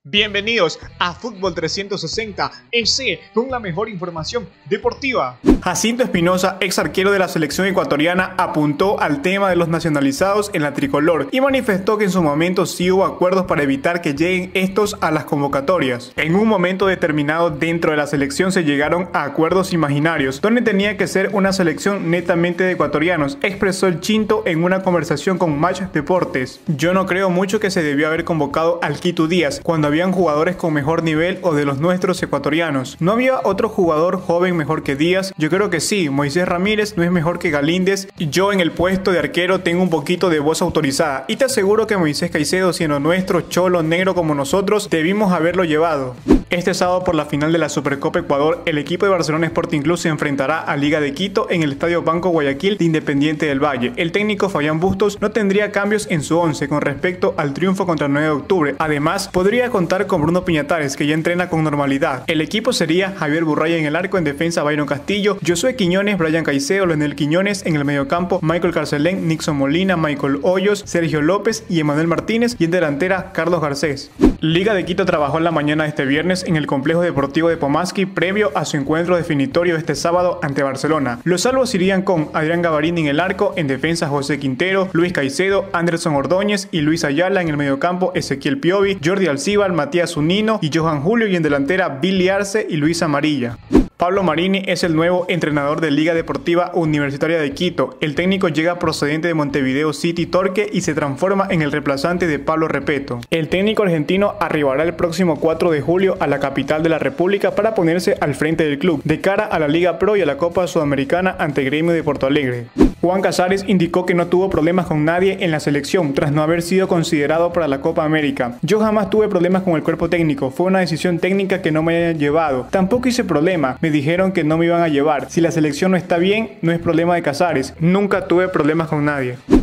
Bienvenidos a Fútbol 360 EC con la mejor información deportiva. Jacinto Espinosa, ex arquero de la selección ecuatoriana, apuntó al tema de los nacionalizados en la tricolor y manifestó que en su momento sí hubo acuerdos para evitar que lleguen estos a las convocatorias. En un momento determinado dentro de la selección se llegaron a acuerdos imaginarios, donde tenía que ser una selección netamente de ecuatorianos, expresó el Chinto en una conversación con Match Deportes. Yo no creo mucho que se debió haber convocado al Quito Díaz cuando habían jugadores con mejor nivel o de los nuestros ecuatorianos. ¿No había otro jugador joven mejor que Díaz? Yo creo que sí. Moisés Ramírez no es mejor que Galíndez y yo en el puesto de arquero tengo un poquito de voz autorizada y te aseguro que Moisés Caicedo, siendo nuestro cholo negro como nosotros, debimos haberlo llevado. Este sábado por la final de la Supercopa Ecuador, el equipo de Barcelona Sporting Club se enfrentará a Liga de Quito en el Estadio Banco Guayaquil de Independiente del Valle. El técnico Fabián Bustos no tendría cambios en su once con respecto al triunfo contra el 9 de octubre. Además, podría contar con Bruno Piñatares, que ya entrena con normalidad. El equipo sería Javier Burraya en el arco, en defensa Byron Castillo, Josué Quiñones, Brian Caicedo, Leonel Quiñones, en el mediocampo Michael Carcelén, Nixon Molina, Michael Hoyos, Sergio López y Emanuel Martínez, y en delantera Carlos Garcés. Liga de Quito trabajó en la mañana de este viernes en el complejo deportivo de Pomaski previo a su encuentro definitorio este sábado ante Barcelona. Los salvos irían con Adrián Gavarini en el arco, en defensa José Quintero, Luis Caicedo, Anderson Ordóñez y Luis Ayala, en el mediocampo Ezequiel Piovi, Jordi Alcíbar, Matías Zunino y Johan Julio, y en delantera Billy Arce y Luis Amarilla. Pablo Marini es el nuevo entrenador de Liga Deportiva Universitaria de Quito. El técnico llega procedente de Montevideo City Torque y se transforma en el reemplazante de Pablo Repeto. El técnico argentino arribará el próximo 4 de julio a la capital de la República para ponerse al frente del club de cara a la Liga Pro y a la Copa Sudamericana ante Gremio de Porto Alegre. Juan Casares indicó que no tuvo problemas con nadie en la selección tras no haber sido considerado para la Copa América. Yo jamás tuve problemas con el cuerpo técnico, fue una decisión técnica que no me hayan llevado. Tampoco hice problema, me dijeron que no me iban a llevar. Si la selección no está bien, no es problema de Casares. Nunca tuve problemas con nadie.